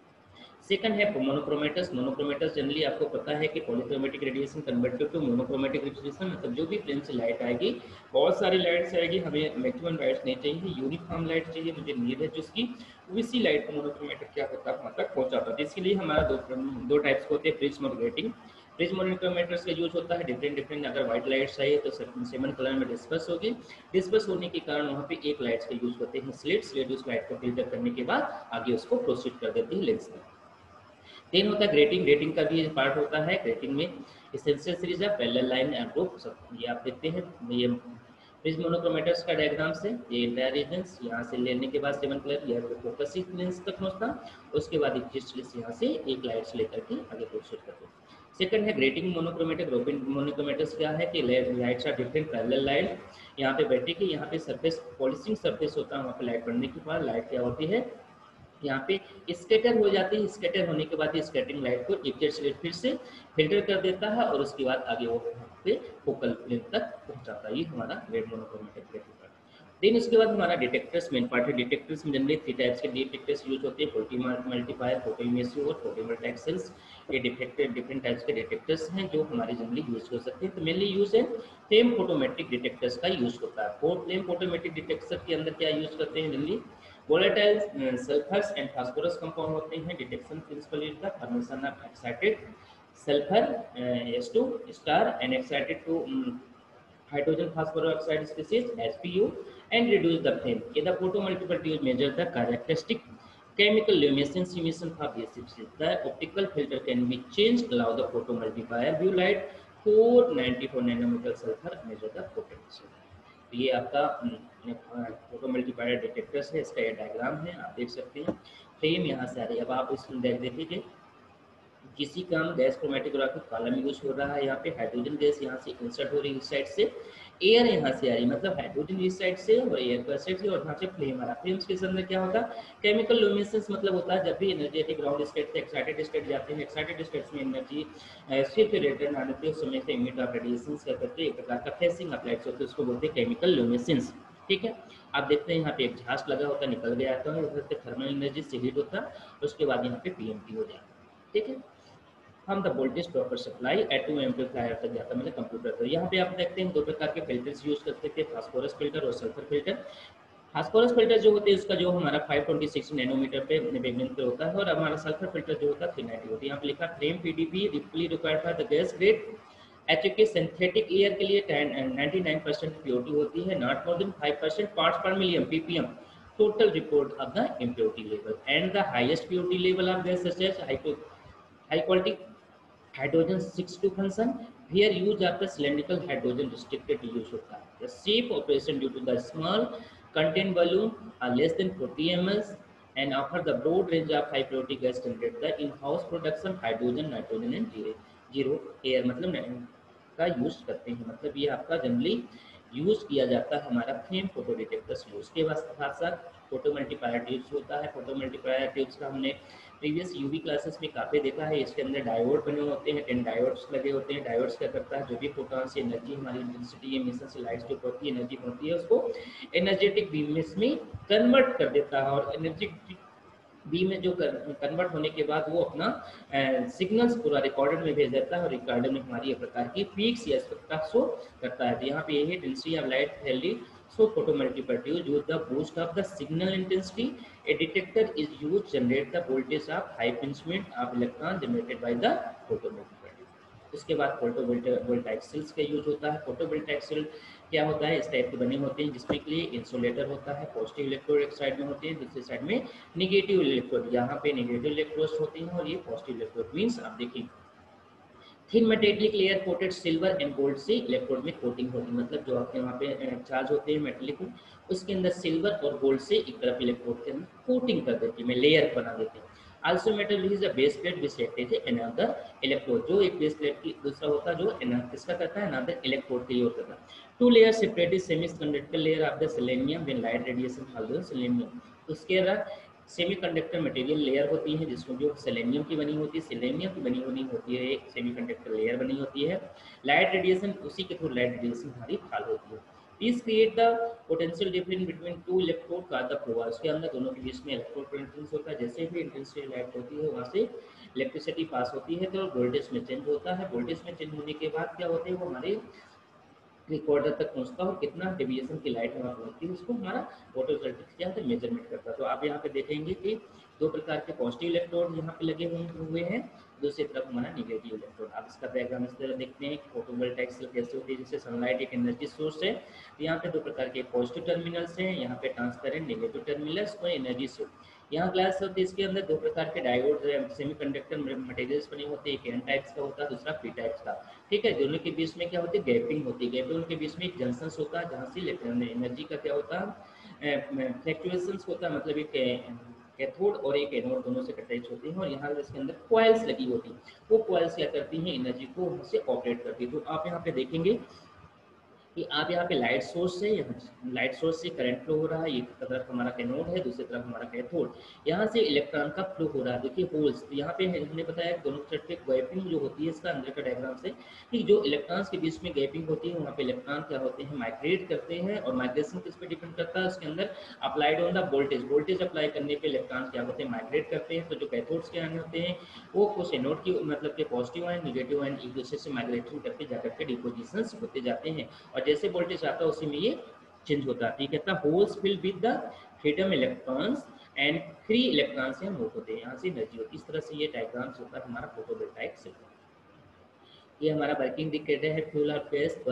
सेकंड है मोनोक्रोमेटस। मोनोक्रोमेटस जनरली आपको पता है कि polychromatic radiation converted to monochromatic radiation, मतलब जो भी फ्लेम से लाइट आएगी, बहुत सारी लाइट्स आएगी, हमें मैक्सिमम लाइट्स नहीं चाहिए, यूनिफॉर्म लाइट चाहिए, मुझे नीड है जिसकी उसी लाइट को मोनोक्रोमेटिक क्या होता है वहाँ तक पहुँचाता है। इसके लिए हमारा दो दो टाइप्स के होते हैं, प्रिज्म और ग्रेटिंग। प्रिज्म मोनोक्रोमेटर्स का यूज होता है डिफरेंट डिफरेंट, अगर व्हाइट लाइट्स चाहिए तो सेवन कलर में डिस्पर्स होगी, डिस्पर्स होने के कारण वहाँ पे एक लाइट्स का यूज करते हैं स्लिट, स्लिट उस लाइट को फिल्टर करने के बाद आगे उसको प्रोसीड कर देती है लेंस में। देन होता है ग्रेटिंग, ग्रेटिंग का भी पार्ट होता है। ग्रेटिंग में एसेंशियल सीरीज है, पैरेलल लाइन एंड ग्रुप, सब ये आप देखते हैं। ये प्रिज्म मोनोक्रोमेटर्स का डायग्राम से ये इंटायर रीजन्स यहाँ से लेने के बाद सेवन कलर यह फोकस लेंस तक पहुँचता, उसके बाद एक जिस्ट यहाँ से एक लाइट से लेकर के आगे प्रोसीड करते हैं। सेकंड है ग्रेटिंग मोनोक्रोमेटिक। ग्रुपिंग मोनोक्रोमेटर्स क्या है कि lights are different parallel light, यहाँ पे बैठे कि यहाँ पे सरफेस पॉलिशिंग सरफेस होता है, वहाँ पे लाइट पड़ने के बाद लाइट क्या होती है यहाँ पे स्कैटर हो जाती है, स्कैटर होने के बाद स्कैटरिंग लाइट को एक से फिर से फिल्टर कर देता है और उसके बाद आगे वो पे फोकल प्लेन तक पहुंचाता है। ये हमारा red monochromatic grating part. Then उसके बाद हमारा डिटेक्टर्स मेन पार्ट है। डिटेक्टर्स में जनरली थ्री टाइप्स के डिटेक्टर्स यूज होते हैं, फोटो मल्टीप्लायर, फोटो इमेसिव और फोटो मल्टीप्लेक्स सेल्स। ये डिटेक्टर डिफरेंट टाइप्स के डिटेक्टर्स हैं जो हमारे जनरली यूज हो सकते हैं। तो मेनली यूज है फ्लेम फोटोमेट्रिक डिटेक्टर्स का यूज होता है। फोर फ्लेम फोटोमेट्रिक डिटेक्टर के अंदर क्या यूज करते हैं, generally volatile uh, sulfurs and phosphorus compound होते हैं। Detection principle is the formation of excited sulphur S two star and excited two hydrogen phosphoroxide species H P U and reduce the flame. In the photomultiple tube measure the characteristic chemical luminescence emission for these species. The optical filter can be changed, allow the photomultiplier view light four ninety four nanometre sulphur measure the potential. तो ये आपका photo multiplier detectors है, इसका ये diagram है, आप देख सकते हैं। फ्लेम यहाँ से आ रही है। अब आप इसमें देख देखिए किसी का गैस क्रोमेटोग्राफी कॉलम यूज हो रहा है, यहाँ पे हाइड्रोजन गैस यहाँ से इंसर्ट हो रही है इस साइड से, एयर यहाँ से आ रही है, मतलब हाइड्रोजन इस साइड से और एयर का साइड से, और यहाँ से फ्लेम आ रहा है। फ्लेम्स के अंदर क्या होता है, केमिकल ल्यूमिनेसेंस, मतलब होता है जब भी एनर्जेटिक ग्राउंड स्टेट से एक्साइटेड स्टेट जाते हैं, एक्साइटेड स्टेट में एनर्जी सिर्फ रिटर्न आने पे उस समय से इमिट ऑफ रेडिएशन का करके एक प्रकार का फेसिंग अप्लाइड होता है, उसको बोलते हैं केमिकल ल्यूमिनेसेंस। ठीक है, आप देखते हैं यहाँ पे एक झांस लगा होता है, निकल गया आता है, उधर से थर्मल एनर्जी से हीट होता है, उसके बाद यहाँ पे पीएमटी हो जाता है। ठीक है, हम the voltage proper supply at to amplifier तक जाता है, मतलब कंप्यूटर पर। यहाँ पे आप देखते हैं दो प्रकार के फिल्टर्स यूज कर सकते हैं, फास्फोरस फिल्टर और सल्फर फिल्टर। फास्फोरस फिल्टर जो होते हैं उसका जो हमारा फाइव ट्वेंटी सिक्स नैनोमीटर पे वेवलेंथ पे होता है, और हमारा सल्फर फिल्टर जो होता है थ्री नाइन्टी होती है। यहाँ पे लिखा flame PDP reply required for the gas grade H के सिंथेटिक एयर के लिए नाइन्टी नाइन परसेंट प्योरिटी होती है, not more than five percent parts per million PPM total report of the impurity level and the highest purity level of gas such as high, high quality hydrogen six two function here use of the cylindrical hydrogen restricted use होता है। The safe operation due to the small contained volume are less than forty milliliters and offer the broad range of high purity gas generate the in-house production hydrogen nitrogen and zero zero air मतलब का use करते हैं, मतलब ये आपका generally use किया जाता है हमारा फ्लेम फोटो डिटेक्टर्स यूज के साथ साथ फोटो मल्टीप्लायर ट्यूब्स होता है। फोटो मल्टीप्लायर ट्यूब्स का हमने प्रीवियस यूवी क्लासेस में काफ़ी देखा है, इसके अंदर डायोड बने होते हैं, टेन डायोड्स लगे होते हैं। डायोड्स क्या करता है, जो भी फोटोन से एनर्जी हमारी इंटेंसिटी एमिशन से लाइट जो होती है एनर्जी होती है उसको एनर्जेटिक बीम में कन्वर्ट कर देता है, और एनर्जी बी में जो कन्वर्ट होने के बाद वो अपना सिग्नल्स पूरा रिकॉर्डर में भेज देता है, और रिकॉर्डर में हमारी एक प्रकार की पीक्स या स्पेक्ट्रा शो करता है। तो यहाँ पे यही density of light healthy so photo multiplier use the boost of the signal intensity. A detector is used to generate the voltage of high impingement of electron generated by the photo multiplier. उसके बाद photo voltaic cells का use होता है। Photo voltaic cell क्या होता है, इस type के बने होते हैं जिसमें के लिए इंसुलेटर होता है, पॉजिटिव इलेक्ट्रोड एक साइड में होते हैं, दूसरी साइड में निगेटिव इलेक्ट्रोड। यहाँ पे निगेटिव इलेक्ट्रोड्स होते हैं और ये पॉजिटिव इलेक्ट्रोड मीन्स आप देखिए thin metallic layer coated silver and gold से इलेक्ट्रोड में कोटिंग होती है, मतलब जो आपके वहाँ पे चार्ज होते हैं मेटेलिक उसके अंदर सिल्वर और गोल्ड से एक तरफ इलेक्ट्रोड के अंदर कोटिंग कर देती है, लेयर बना देते हैं। Also metal is a base plate which act as another electrode, जो एक बेस प्लेट की दूसरा होता है जो किसका करता है, अनदर इलेक्ट्रोड के लिए होता है। Two layer separated semiconductor layer of the selenium when light radiation falls on selenium. उसके बाद सेमीकंडक्टर मटेरियल लेयर होती है जिसमें जो सेलेनियम की बनी होती है, सेलेनियम की बनी होनी होती है, एक सेमीकंडक्टर लेयर बनी होती है। लाइट रेडिएशन उसी के थ्रू लाइट रेडिएशन हमारी फॉल होती है। These create the potential difference between two electrode का द फ्लो। उसके अंदर दोनों के बीच में इलेक्ट्रोड पोटेंशियल होता है, जैसे भी इंटेंसिटी लाइट होती है वहाँ से इलेक्ट्रिसिटी पास होती है तो वोल्टेज में चेंज होता है। वोल्टेज में चेंज होने के बाद क्या होते हैं, वो हमारे रिकॉर्डर तक पहुंचता है, कितना डेविएशन की लाइट वहाँ पहुंचती है उसको हमारा फोटो वोल्टेज क्या है मेजरमेंट करता है। तो आप यहाँ पे देखेंगे कि दो प्रकार के पॉजिटिव इलेक्ट्रोड यहाँ पे लगे हुए हैं, दूसरी तरफ हमारा निगेटिव इलेक्ट्रोड। आप इसका डायग्राम इस तरह देखते हैं, फोटो वोल्टाइक सेल कैसे होती है, जैसे सनलाइट एक एनर्जी सोर्स है, तो यहाँ पे दो प्रकार के पॉजिटिव टर्मिनल्स हैं, यहाँ पे ट्रांसपेरेंट नेगेटिव टर्मिनल्स और एनर्जी सोर्स। यहाँ ग्लास होती है, इसके अंदर दो प्रकार के डायोड सेमीकंडक्टर मटेरियल्स बने होते हैं, एक एन टाइप्स का होता है, दूसरा पी टाइप्स का। ठीक है, दोनों के बीच में क्या होती है, गैपिंग होती है। गैपिंग के बीच में एक जंक्शन होता है जहाँ से एनर्जी का क्या होता है, फ्लक्चुएशंस होता है, मतलब एक कैथोड और एक एनोड दोनों से अटैच होते हैं, और यहाँ इसके अंदर कॉइल्स लगी होती हैं, वो कॉइल्स क्या करती हैं, एनर्जी को वहाँ से ऑपरेट करती है। तो आप यहाँ पे देखेंगे कि आप यहाँ पे लाइट सोर्स से लाइट सोर्स से करंट फ्लो हो रहा है, एक तरफ हमारा कैनोड है, दूसरी तरफ हमारा कैथोड, यहाँ से इलेक्ट्रॉन का फ्लो हो रहा है। देखिए होल्स, तो यहाँ पे हमने बताया दोनों साइड पे गैपिंग जो होती है, इसका अंदर का डायग्राम से कि जो इलेक्ट्रॉन्स के बीच में गैपिंग होती है वहाँ पे इलेक्ट्रॉन क्या होते हैं, माइग्रेट करते हैं, और माइग्रेशन किस पे डिपेंड करता है, उसके अंदर applied on the voltage, voltage apply करने पे इलेक्ट्रॉन क्या होते हैं, माइग्रेट करते हैं। तो जो कैथोड्स के आने होते हैं वो कुछ एनोड की मतलब के पॉजिटिव आयन निगेटिव आयन एक दूसरे से माइग्रेशन करके जाकर के डिपोजिशन होते जाते हैं, और जैसे वोल्टेज आता है उसी में ये चेंज होता है। ठीक है, holes fill with the freedom electrons and free electron से मूव होते हैं, यहाँ से एनर्जी होती है। इस तरह से ये डायग्राम्स होता है हमारा फोटोवोल्टाइक सेल। ये हमारा वर्किंग इंडिकेटर है, फ्यूल और gas burn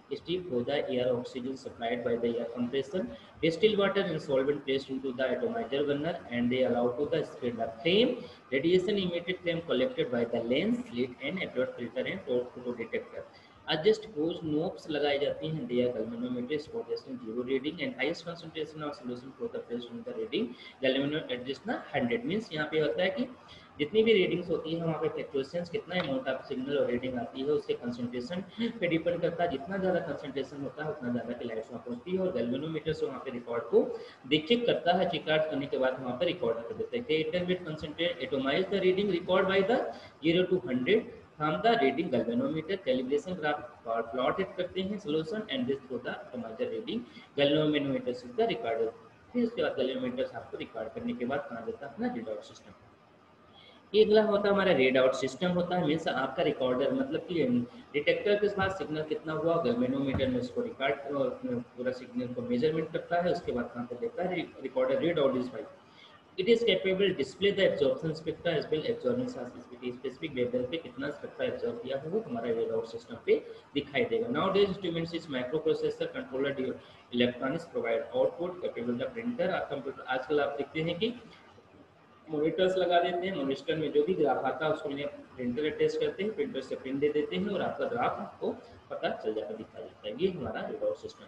steam through the air, oxygen supplied by the air compression, distilled water and solvent placed into the atomizer burner, and they allow to the spread the flame. Radiation emitted flame collected by the lens, slit and applied filter and photo detector. Adjust hose knobs लगाई जाती हैं. They are galvanometers for testing zero reading and highest concentration of solution for the place on the reading. Galvanometer adjust ना hundred means यहाँ पे होता है कि जितनी भी रीडिंग्स होती है वहाँ पे फ्लक्चुएशंस कितना अमाउंट ऑफ सिग्नल और रीडिंग आती है उसके कंसंट्रेशन पे डिपेंड करता है. जितना ज़्यादा कंसंट्रेशन होता है उतना ज़्यादा की लाइट्स वहाँ पहुँचती है और गैल्वेनोमीटर से वहाँ पे रिकॉर्ड को चेक करता है. चेक आउट करने के बाद वहाँ पे रिकॉर्ड कर देते हैं. Intermediate concentrate atomise the reading record by the zero to hundred हम the reading galvanometer calibration graph plotted करते हैं solution and this through the atomiser reading galvanometer से द रिकॉर्ड. फिर उसके बाद गैल्वेनोमीटर आपको रिकॉर्ड करने के बाद कहाँ देता है अपना रीड आउट सिस्टम. ये अगला होता है हमारा रीड आउट सिस्टम होता है. मीन्स आपका रिकॉर्डर मतलब कि डिटेक्टर के पास सिग्नल कितना हुआ गैल्वेनोमीटर में उसको रिकॉर्ड पूरा सिग्नल को मेजरमेंट करता है. उसके बाद कहाँ पे देता है recorder read out is five. It is capable display the absorption spectra as well absorbing specific wavelength पे कितना स्पेक्ट्रा एब्जॉर्ब किया है वो हमारा रीड आउट सिस्टम पे दिखाई देगा. Nowadays instruments is micro processor controller electronics provide output capable the printer. Computer आजकल आप देखते हैं कि मॉनिटर्स लगा देते हैं. मॉनिटर में जो भी ग्राफ आता है उसको प्रिंटर अटैच करते हैं. प्रिंटर से प्रिंट दे देते हैं और आपका ग्राफ आपको पता चल जाता दिखा जाता है. ये हमारा रीड आउट सिस्टम.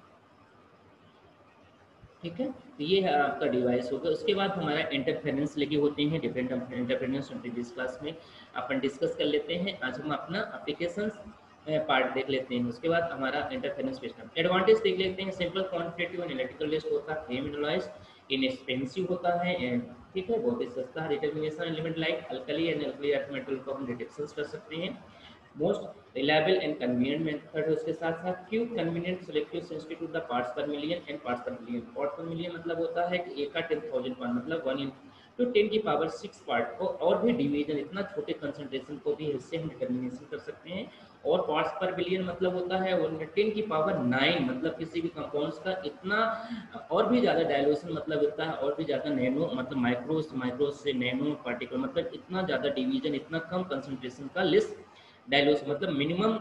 ठीक है, तो ये है आपका डिवाइस होगा. उसके बाद हमारा इंटरफेरेंस लगे होते हैं. डिफरेंट इंटरफेरेंस प्रीवियस क्लास में अपन डिस्कस कर लेते हैं. आज हम अपना एप्लीकेशन पार्ट देख लेते हैं. उसके बाद हमारा इंटरफेरेंस सिस्टम एडवांटेज देख लेते हैं. Simple quantitative and electrical list होता है. फ्लेम डिवाइस इनएक्सपेंसिव होता है एंड ठीक है बहुत ही सस्ता है. Determination element like alkali and alkali earth metal को हम डिटेक्शन कर सकते हैं. Most reliable and convenient method. उसके साथ साथ Q convenient selective sensitive to the parts per million and parts per million. Parts per million मतलब होता है कि एक का टेन थाउजेंड पार्ट मतलब वन इन टू टेन की पावर सिक्स पार्ट को और भी डिवीजन इतना छोटे कंसंट्रेशन को भी इससे हम डिटर्मिनेशन कर सकते हैं. और पार्ट्स पर बिलियन मतलब होता है टेन की पावर नाइन मतलब किसी भी कंपाउंड्स का इतना और भी ज़्यादा डायल्यूशन मतलब होता है और भी ज़्यादा नैनो मतलब माइक्रो माइक्रो से नैनो पार्टिकल मतलब इतना ज़्यादा डिवीजन इतना कम कंसंट्रेशन का लिस्ट डायल्यूशन मतलब मिनिमम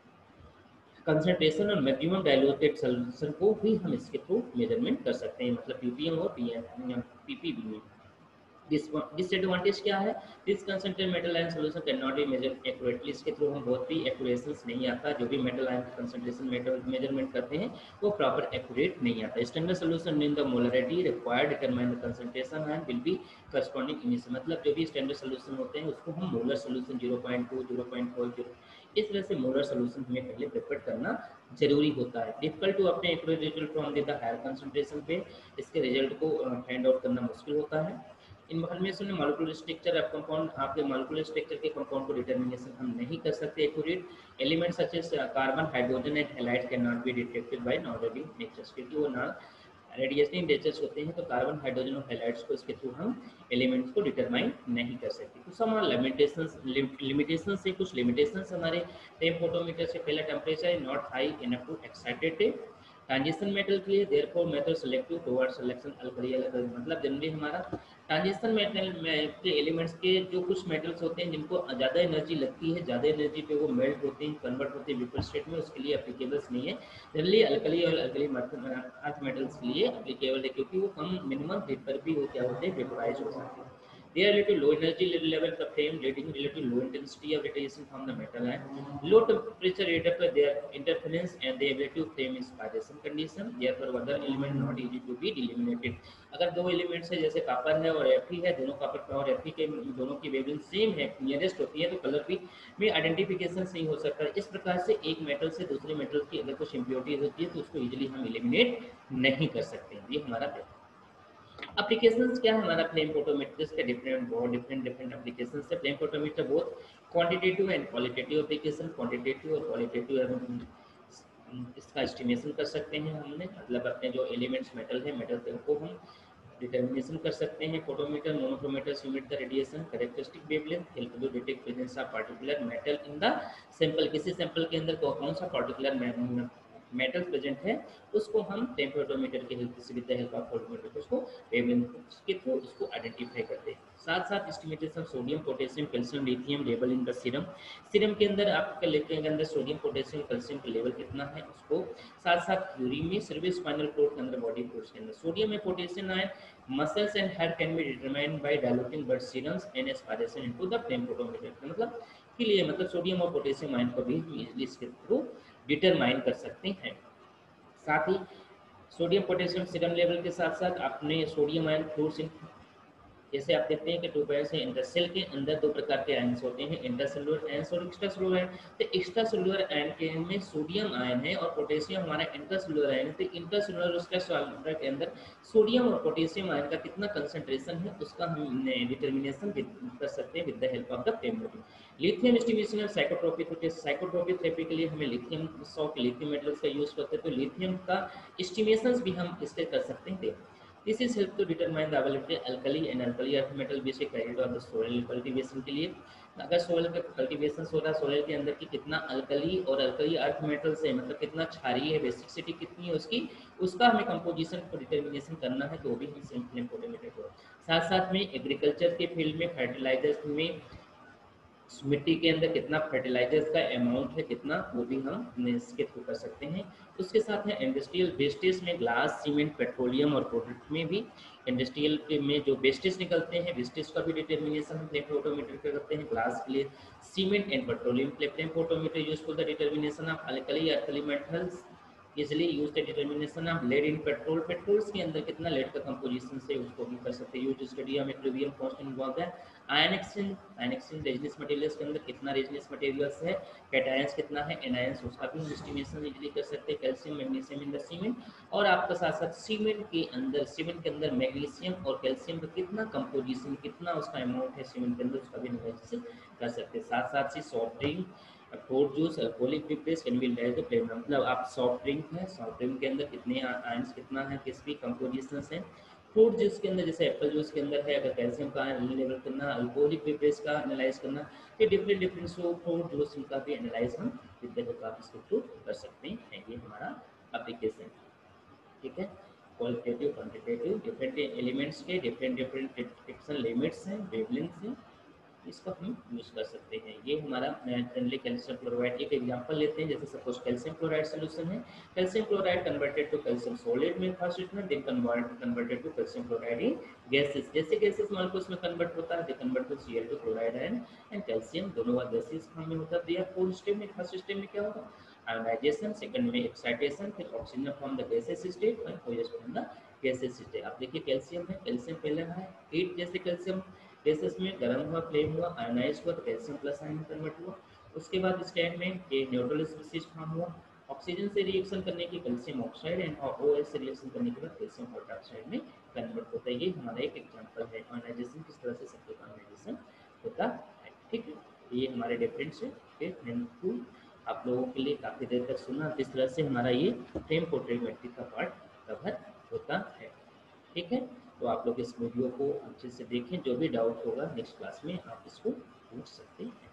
कंसंट्रेशन और मैक्सिमम डायल्यूटेड सॉल्यूशन को भी हम इसके थ्रू मेजरमेंट कर सकते हैं मतलब पीपीएम और पीपीबी में. डिसएडवांटेज क्या है? This concentrate metal ion solution can not be measure accurately. इसके थ्रू हम बहुत भी एक्यूरेशंस नहीं आता. जो भी मेटल आयन का कंसंट्रेशन मेटल मेजरमेंट करते हैं वो प्रॉपर एक्यूरेट नहीं आता. Standard solution in the molarity required determine the concentration and will be corresponding in मतलब जो भी स्टैंडर्ड सॉल्यूशन होते हैं उसको हम molar solution zero point two zero point four zero इस तरह से मोलर सॉल्यूशन हमें पहले प्रिपेयर करना जरूरी होता है. डिफिकल्ट टू अपने accurate result from the higher concentration पे इसके रिजल्ट को फाइंड आउट करना मुश्किल होता है. इन्फॉर्मेशन में मॉलिक्यूलर स्ट्रक्चर ऑफ कंपाउंड आपके मॉलिक्यूलर स्ट्रक्चर के कंपाउंड को डिटरमिनेशन हम नहीं कर सकते accurate. Elements such as carbon hydrogen and halide can not be detected by non radiating natures क्योंकि वो ना रेडिएटिंग नेचर्स होते हैं. तो कार्बन हाइड्रोजन और हैलाइड्स को इसके थ्रू हम एलिमेंट्स को डिटरमाइन नहीं कर सकते. तो सम लिमिटेशंस लिमिटेशन से कुछ लिमिटेशंस हमारे फ्लेम फोटोमीटर से पहला temperature not high enough to excited transition metal के लिए therefore method selective towards selection alkali मतलब जनरली हमारा ट्रांजिशन मेटल में के एलिमेंट्स के जो कुछ मेटल्स होते हैं जिनको ज़्यादा एनर्जी लगती है ज़्यादा एनर्जी पे वो मेल्ट होते हैं कन्वर्ट होते हैं वेपर स्टेट में उसके लिए एप्लीकेबल्स नहीं है. जनरली अल्कली और अल्कली अर्थ मेटल्स के लिए एप्लीकेबल है क्योंकि वो कम मिनिमम हीट पर भी वो क्या होते हैं वेपराइज हो जाते हैं. They are relatively low energy level of the flame, leading relatively low intensity of radiation from the metal and low temperature rate of their interference and the ability to flame is radiation condition. Therefore, other element not easy to be eliminated. अगर दो elements है जैसे copper है और F है दोनों copper और F के दोनों की वेवलेंथ सेम है नियरेस्ट होती है तो कलर भी में आइडेंटिफिकेशन नहीं हो सकता. इस प्रकार से एक मेटल से दूसरे मेटल की अगर कुछ इम्प्योरिटीज होती है तो उसको इजीली हम एलिमिनेट नहीं कर सकते. ये हमारा एप्लीकेशंस क्या है हमारा फ्लेम फोटोमीटर के डिफरेंट बहुत डिफरेंट डिफरेंट एप्लीकेशंस है. फ्लेम फोटोमीटर बहुत quantitative and qualitative application quantitative और क्वालिटेटिव इसका एस्टिमेशन कर सकते हैं हमने मतलब अपने जो एलिमेंट्स मेटल है मेटल को हम डिटर्मिनेशन कर सकते हैं. Photometer monochromator unit the radiation characteristic wavelength help to detect presence of particular metal in the sample. किसी सैंपल के अंदर कौन सा पार्टिकुलर मेटल प्रेजेंट है उसको हम फ्लेम फोटोमीटर के हेल्प से, with the help of photometer उसको वेवलेंथ के थ्रू उसको आइडेंटिफाई करते हैं। साथ साथ estimation sodium potassium calcium lithium level in the serum, serum के अंदर आपके लिथियम के अंदर सोडियम पोटेशियम कैल्शियम का लेवल कितना है उसको, साथ साथ यूरिन में सर्विस स्पाइनल कोड के अंदर बॉडी फ्लूइड्स के अंदर sodium and potassium ion muscles and hair can be determined by diluting blood serums and aspiration into the flame photometer, मतलब के लिए मतलब सोडियम और पोटेशियम आयन को भी इजीली इसके थ्रू डिटरमाइन कर सकते हैं। साथ ही सोडियम पोटेशियम सीरम लेवल के साथ साथ आपने सोडियम आयन फ्लूइड्स, जैसे आप देखते हैं कि टू पॉइंट से इंटरसेल के अंदर दो प्रकार के आयन्स होते हैं, इंटरसेलुलर आयन्स और एक्स्ट्रा सेलुलर आयन। तो एक्स्ट्रा सेलुलर आयन के में सोडियम आयन है और पोटेशियम हमारा इंटरसेलुलर आयन है। तो इंटरसेलुलर और एक्स्ट्रा सेलुलर के अंदर सोडियम और पोटेशियम आयन का कितना कंसंट्रेशन है उसका हम डिटर्मिनेशन कर सकते हैं with the help of the flame photometer. Lithium estimation और साइकोट्रोपिक, तो साइकोट्रोपिक थेरेपी के लिए हमें लिथियम सॉल्ट लिथियम मेटल्स का यूज करते हैं, तो लिथियम का एस्टिमेशन भी हम इससे कर सकते हैं। This is help to determine the availability of alkali and alkali earth metal basic criteria of the soil cultivation के लिए। अगर सोयल का कल्टीवेशन हो रहा है, सोयल के अंदर की कितना अल्कली और अल्कली अर्थ मेटल से मतलब कितना क्षारीय है, बेसिसिटी कितनी है उसकी, उसका हमें कंपोजिशन को डिटर्मिनेशन करना है, तो भी हम सिंपल फोटोमीटर को। साथ साथ में एग्रीकल्चर के फील्ड में फर्टिलाइजर्स में मिट्टी के अंदर कितना फर्टिलाइजर्स का अमाउंट है कितना, वो भी हम इसके थ्रू कर सकते हैं। उसके साथ में इंडस्ट्रियल वेस्टेज में ग्लास सीमेंट पेट्रोलियम और प्रोडक्ट में भी इंडस्ट्रियल में जो वेस्टेज निकलते हैं वेस्टेज का भी डिटर्मिनेशन हम फ्लेम फोटोमीटर पे करते हैं। ग्लास के लिए सीमेंट एंड पेट्रोलियम के लिए flame photometer useful the determination of alkali alkali metals easily use the determination of lead in petrol, petrols के अंदर कितना लेड का कंपोजिशन से उसको भी कर सकते हैं। Use study of equilibrium constant involve है। Ion exchange, ion exchange resins materials के अंदर कितना रेजनेस मटेरियल्स है, कैटायंस कितना है, एनायंस उसका भी हम एस्टिमेशन इजीली कर सकते हैं। Calcium magnesium in the cement, और आपका साथ साथ सीमेंट के अंदर सीमेंट के अंदर मैग्नीशियम और कैल्शियम का कितना कंपोजिशन कितना उसका अमाउंट है सीमेंट के अंदर, उसका भी एनालिसिस कर सकते हैं। साथ साथ से soft drink fruit juice alcoholic beverage can be like the flavour, मतलब आप सॉफ्ट ड्रिंक है, सॉफ्ट ड्रिंक के अंदर कितने आयंस कितना है, किसकी कंपोजिशन है। फ्रूट जूस के अंदर जैसे एप्पल जूस के अंदर है, अगर कैल्शियम का लेवल करना, अल्कोहलिक बेवरेज का एनालाइज करना, तो different different so fruit juice का भी एनालाइज हम विद द हेल्प ऑफ इसके थ्रू कर सकते हैं। ये हमारा एप्लीकेशन, ठीक है। क्वालिटेटिव क्वांटिटेटिव डिफरेंट एलिमेंट्स के डिफरेंट डिफरेंट डिटेक्शन लिमिट्स हैं, वेवलेंथ्स हैं, इसका हम यूज़ कर सकते हैं। ये हमारा जनरली कैल्शियम क्लोराइड, एक एग्जांपल लेते हैं, जैसे सपोज कैल्शियम क्लोराइड सॉल्यूशन है, calcium chloride converted to calcium solid में first statement, then convert converted to calcium chloride in gases, जैसे गैसेस मॉलिक्यूल्स में कन्वर्ट होता है, they convert to C L two chloride and and calcium, दोनों बार gases form में होता है। दिया फोर स्टेप में, फर्स्ट स्टेप में क्या होगा, आयोनाइजेशन, सेकंड में एक्साइटेशन, फिर oxygen from the gases state और OH from the gases state. आप देखिए कैल्शियम है, कैल्शियम पहले है हीट, जैसे कैल्शियम गैसेस में गर्म हुआ, फ्लेम हुआ, आयोनाइज हुआ तो कैल्शियम प्लस आयन कन्वर्ट हुआ। उसके बाद स्टेट में ये न्यूट्रल स्पीशीज फॉर्म हुआ, ऑक्सीजन से रिएक्शन करने की कैल्शियम ऑक्साइड एंड ओएच से रिएक्शन करने के बाद कैल्शियम हाइड्रोक्साइड में कन्वर्ट होता है। ये हमारा एक एग्जांपल है आयोनाइजेशन, किस तरह से सबके आयोनाइजेशन होता है, ठीक है। ये हमारे डिफरेंस है, थैंकफुल आप लोगों के लिए काफ़ी देर तक सुना, किस तरह से हमारा ये फ्लेम फोटोमेट्री का पार्ट कवर होता है, ठीक है। तो आप लोग इस वीडियो को अच्छे से देखें, जो भी डाउट होगा नेक्स्ट क्लास में आप इसको पूछ सकते हैं।